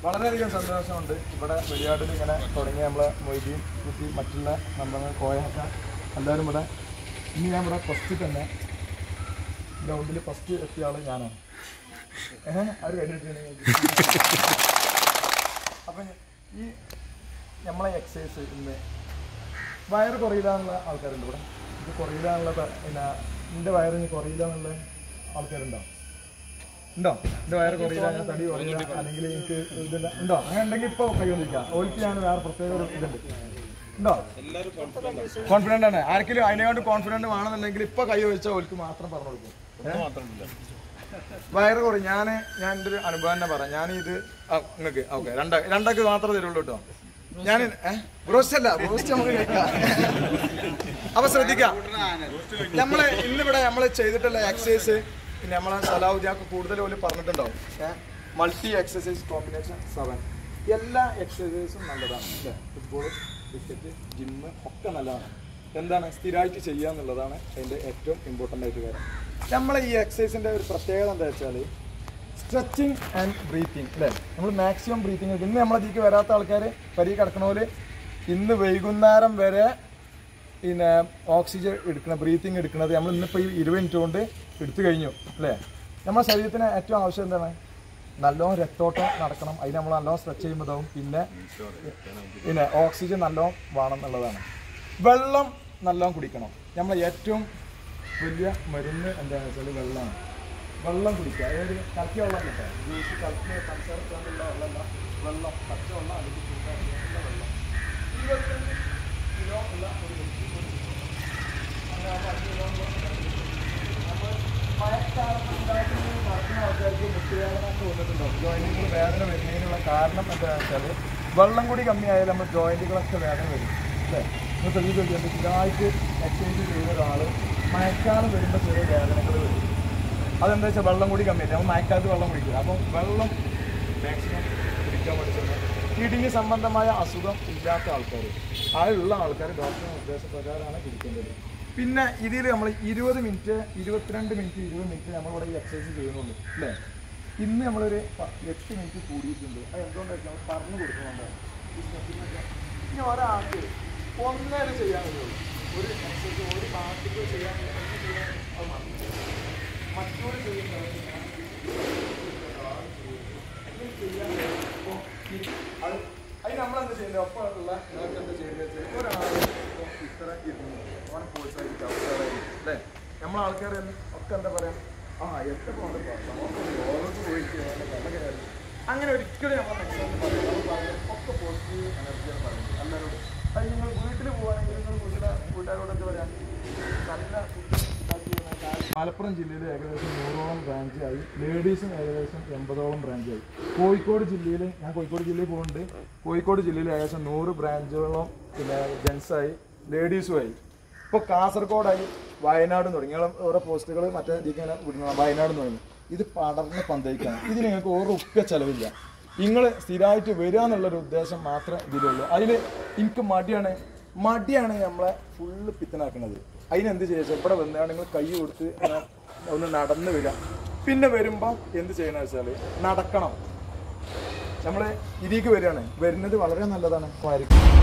വളരെയധികം സന്തോഷമുണ്ട് ഇവിടെ വെളിയാടിൽ ഇങ്ങനെ തുടങ്ങിയ നമ്മളെ മൊയ്തീൻ കുട്ടി മറ്റുള്ള നമ്മളെ കോയൊക്കെ എല്ലാവരും ഇവിടെ ഇനി ഞാൻ ഇവിടെ ഫസ്റ്റ് തന്നെ ഗ്രൗണ്ടിൽ ഫസ്റ്റ് എത്തിയ ആൾ ഞാനാണ്. അത് കഴിഞ്ഞിട്ടുണ്ടെങ്കിൽ അപ്പം ഈ നമ്മളെ എക്സസൈസ് ഇന്ന് വയറ് കുറയില്ലാന്നുള്ള ആൾക്കാരുണ്ട് ഇവിടെ. ഇത് കുറയില്ലാന്നുള്ള പിന്നെ എൻ്റെ വയറിന് കുറയില്ലാന്നുള്ള ആൾക്കാരുണ്ടോ? ഉണ്ടോ? എൻ്റെ വയറ് കുറയില്ല, ഞാൻ തടി കുറയില്ല, അല്ലെങ്കിൽ എനിക്ക് ഇതില്ല ഉണ്ടോ? അങ്ങനെ ഉണ്ടെങ്കിൽ ഇപ്പോൾ കൈകൊണ്ടിരിക്കാം. ഓൽക്ക് ഞാൻ വേറെ പ്രത്യേക ഒരു ഇതുണ്ട്. ഉണ്ടോ? കോൺഫിഡൻ്റ് ആണ്. ആർക്കെങ്കിലും അതിനെക്കൊണ്ട് കോൺഫിഡൻറ്റ് വേണമെന്നുണ്ടെങ്കിൽ ഇപ്പോൾ കൈ വെച്ചാൽ ഓൽക്ക് മാത്രം പറഞ്ഞു കൊടുക്കും. വയറ് കുറയും. ഞാൻ എൻ്റെ ഒരു അനുഭവം തന്നെ പറയാം. ഞാനിത് നിങ്ങൾക്ക് ഓക്കെ രണ്ടാൾക്ക് മാത്രമേ തരുള്ളൂ കേട്ടോ. ഞാൻ ബ്രോസ്റ്റ് അല്ല, ബ്രോസ്റ്റ് നമുക്ക് കഴിക്കാം. അപ്പൊ ശ്രദ്ധിക്കാം, നമ്മള് ഇന്നിവിടെ നമ്മൾ ചെയ്തിട്ടുള്ള എക്സസൈസ് പിന്നെ നമ്മളെ സലാഹുദ്ദീനൊക്കെ കൂടുതൽ പോലും പറഞ്ഞിട്ടുണ്ടാവും. മൾട്ടി എക്സസൈസ് കോമ്പിനേഷൻ 7 എല്ലാ എക്സസൈസും നല്ലതാണ് അല്ലേ? ഫുട്ബോൾ, ക്രിക്കറ്റ്, ജിമ്മ് ഒക്കെ നല്ലതാണ്. എന്താണ് സ്ഥിരമായിട്ട് ചെയ്യുക എന്നുള്ളതാണ് അതിൻ്റെ ഏറ്റവും ഇമ്പോർട്ടൻ്റ് ആയിട്ട് കാര്യം. നമ്മളെ ഈ എക്സസൈസിൻ്റെ ഒരു പ്രത്യേകത എന്താ വെച്ചാൽ സ്ട്രെച്ചിങ് ആൻഡ് ബ്രീത്തിങ് അല്ലേ? നമ്മൾ മാക്സിമം ബ്രീത്തിങ്. ഇന്ന് നമ്മളതിലേക്ക് വരാത്ത ആൾക്കാർ പരി കിടക്കണോല് ഇന്ന് വൈകുന്നേരം വരെ പിന്നെ ഓക്സിജൻ എടുക്കണം, ബ്രീത്തിങ് എടുക്കുന്നത് നമ്മൾ ഇന്നിപ്പോൾ ഈ 20 മിനിറ്റ് കൊണ്ട് എടുത്തു കഴിഞ്ഞു അല്ലേ? നമ്മുടെ ശരീരത്തിന് ഏറ്റവും ആവശ്യം എന്താണ്? നല്ലോണം രക്തോട്ടം നടക്കണം. അതിന് നമ്മൾ നല്ലോണം സ്ട്രെച്ച് ചെയ്യുമ്പോഴാവും. പിന്നെ ഓക്സിജൻ നല്ലോണം വേണം എന്നുള്ളതാണ്. വെള്ളം നല്ലോണം കുടിക്കണം. നമ്മൾ ഏറ്റവും വലിയ മരുന്ന് എന്താണെന്ന് വെച്ചാൽ വെള്ളമാണ്. വെള്ളം കുടിക്കുക. അതായത് കലക്കിയ വെള്ളം കിട്ടുക. ജ്യൂസ് കലക്കിയ പഞ്ചസാരത്തിലുള്ള വെള്ളമല്ല, വെള്ളം പച്ചവെള്ളം അല്ലെങ്കിൽ ചൂടാക്കിയുള്ള വെള്ളം. 25 കിലോ ഉള്ള ഒരു വ്യക്തി അങ്ങനെ 5 കിലോ നമ്മൾ മഴക്കാലത്തുണ്ടായിട്ട് നടക്കുന്ന ആൾക്കാർക്ക് മുട്ടുവേദന ഒക്കെ വന്നിട്ടുണ്ടാവും. ജോയിൻറ്റുകൾ വേദന വരുന്നതിനുള്ള കാരണം എന്താണെന്ന് വെച്ചാൽ വെള്ളം കൂടി കമ്മിയായാൽ നമ്മൾ ജോയിൻറ്റുകളൊക്കെ വേദന വരും അല്ലേ? നമ്മൾ ശ്രദ്ധിച്ചിട്ടുണ്ട്, സ്ഥിരമായിട്ട് എക്സസൈസ് ചെയ്യുന്ന ഒരാൾ മഴക്കാലം വരുമ്പോൾ ചെറിയ വേദനകൾ വരും. അതെന്താ വെച്ചാൽ വെള്ളം കൂടി കമ്മിയായിട്ട് നമ്മൾ മഴക്കാലത്ത് വെള്ളം കുടിക്കുക. അപ്പം വെള്ളം മാക്സിമം കുടിക്കാൻ പഠിച്ചത് കിഡ്നി സംബന്ധമായ അസുഖം ഇല്ലാത്ത ആൾക്കാർ, ഉള്ള ആൾക്കാർ ഡോക്ടറുടെ നിർദ്ദേശപ്രകാരമാണ് കുടിക്കേണ്ടത്. പിന്നെ ഇതിൽ നമ്മൾ 20 മിനിറ്റ് 22 മിനിറ്റ് 20 മിനിറ്റ് നമ്മളിവിടെ ഈ എക്സസൈസ് ചെയ്യുന്നുള്ളൂ അല്ലേ? ഇന്ന് നമ്മളൊരു 8 മിനിറ്റ് കൂടിയിട്ടുണ്ട്. അത് എന്തുകൊണ്ടായിരിക്കും നമ്മൾ പറഞ്ഞു കൊടുക്കുന്നുണ്ടാവും. ഇനി ഒരാൾക്ക് ഒന്നേരം ചെയ്യാൻ കഴിയുള്ളൂ ഒരു എക്സസൈസ്, ഒരു പാർട്ടിക്ക് ചെയ്യാൻ അത് മറ്റൊരു ചെയ്യുന്നത് അത് അതിന് നമ്മളെന്താ ചെയ്യുന്നത്? ഒപ്പമുള്ള നിങ്ങൾക്ക് എന്താ ചെയ്യുന്നത്? ഒരാൾ ഇത്ര ഇരുന്നു ഓൻ പ്രോത്സാഹിപ്പിക്കാം അല്ലേ? നമ്മളെ ആൾക്കാർ ഒക്കെ എന്താ പറയാ, എത്ര കൊണ്ട് ഓരോർക്ക് പോയിട്ട് അങ്ങനെ ഒരിക്കലും നമ്മൾ ഒക്കെ പോസിറ്റീവ് എനർജിയാണ് പറയുന്നത് എല്ലാവരോടും. അത് നിങ്ങൾ വീട്ടിൽ പോവുകയാണെങ്കിൽ നിങ്ങൾ വീട്ടുകാരോട് എന്താ പറയാ, നല്ല മലപ്പുറം ജില്ലയിൽ ഏകദേശം 100ഓളം ബ്രാഞ്ചായി. ലേഡീസും ഏകദേശം 80ഓളം ബ്രാഞ്ചായി. കോഴിക്കോട് ജില്ലയിൽ, ഞാൻ കോഴിക്കോട് ജില്ലയിൽ പോകുന്നുണ്ട്, കോഴിക്കോട് ജില്ലയിൽ ഏകദേശം 100 ബ്രാഞ്ചുകളോളം പിന്നെ ജെൻസായി, ലേഡീസുമായി. ഇപ്പോൾ കാസർഗോഡായി, വയനാടും തുടങ്ങി. ഓരോ പോസ്റ്റുകൾ മറ്റേ ഇതിങ്ങനെ വിടുന്ന വയനാടും തുടങ്ങി. ഇത് പടർന്ന് പന്തയിക്കാണ്. ഇതിന് നിങ്ങൾക്ക് ഓരോ ഉപ്പ ചിലവില്ല. നിങ്ങൾ സ്ഥിരമായിട്ട് വരിക എന്നുള്ളൊരു ഉദ്ദേശം മാത്രമേ ഇതിലുള്ളൂ. അതിൽ എനിക്ക് മടിയാണ് നമ്മളെ ഫുള്ള് പിത്തനാക്കുന്നത്. അതിനെന്ത് ചെയ്യുക, ഇവിടെ വന്നാൽ നിങ്ങൾ കൈ കൊടുത്ത് ഒന്ന് നടന്ന് വരിക. പിന്നെ വരുമ്പോൾ എന്ത് ചെയ്യണമെന്ന് വെച്ചാൽ നടക്കണം. നമ്മൾ ഇതിലേക്ക് വരികയാണ്. വരുന്നത് വളരെ നല്ലതാണ്.